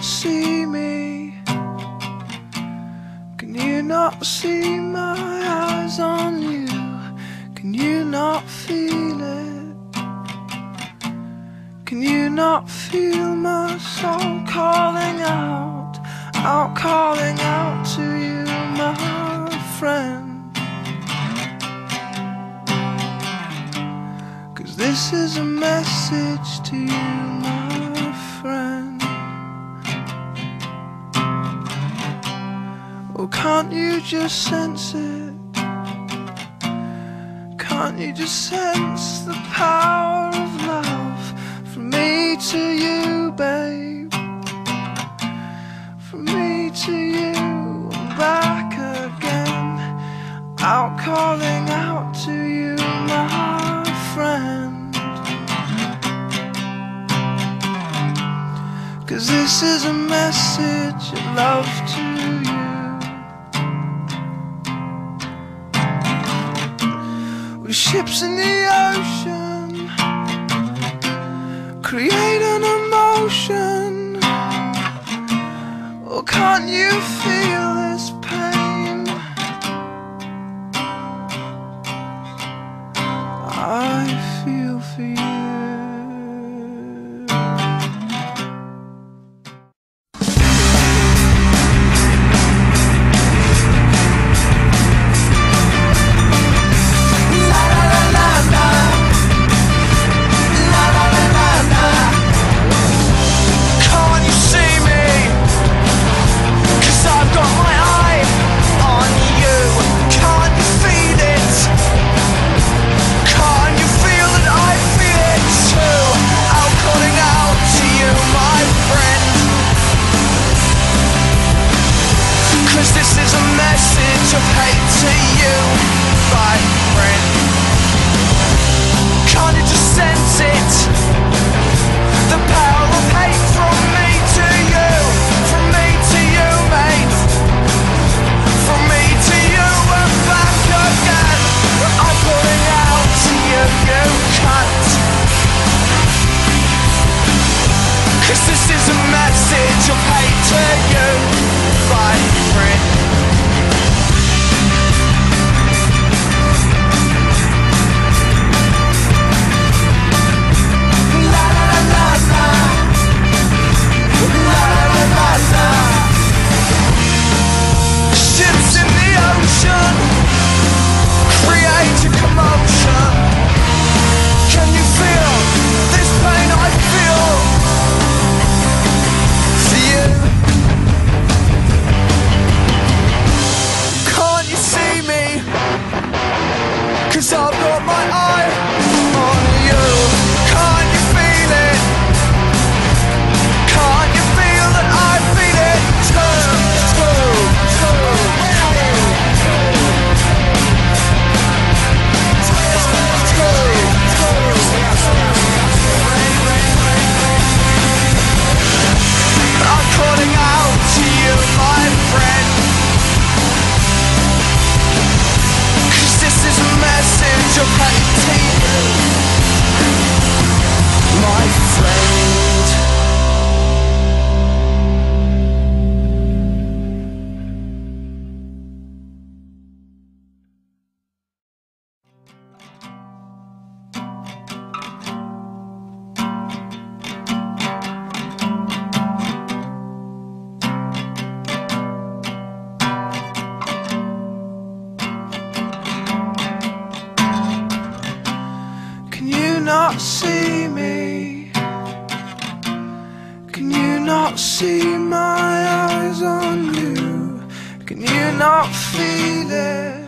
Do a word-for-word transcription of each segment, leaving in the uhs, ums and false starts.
see me? Can you not see my eyes on you? Can you not feel it? Can you not feel my soul calling out, out calling out to you, my friend? 'Cause this is a message to you, my friend. Oh, can't you just sense it? Can't you just sense the power of love? From me to you, babe. From me to you, and back again. Out calling out to you, my friend. 'Cause this is a message of love to you. With ships in the ocean, create an emotion. Oh, can't you feel this pain? I feel for you. Not see me? Can you not see my eyes on you? Can you not feel it?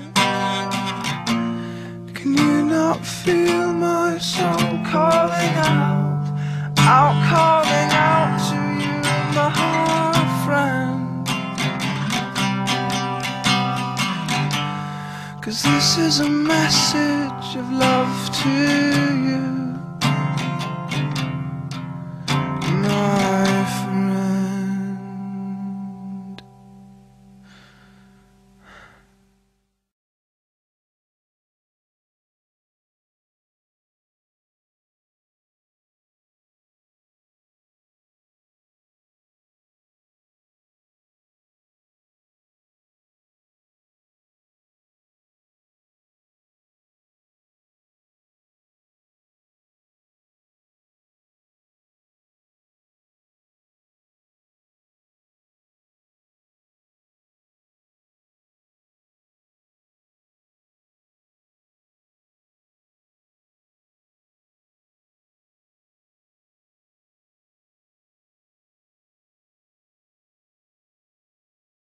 Can you not feel my soul calling out, out calling out to you, my friend? 'Cause this is a message of love to you.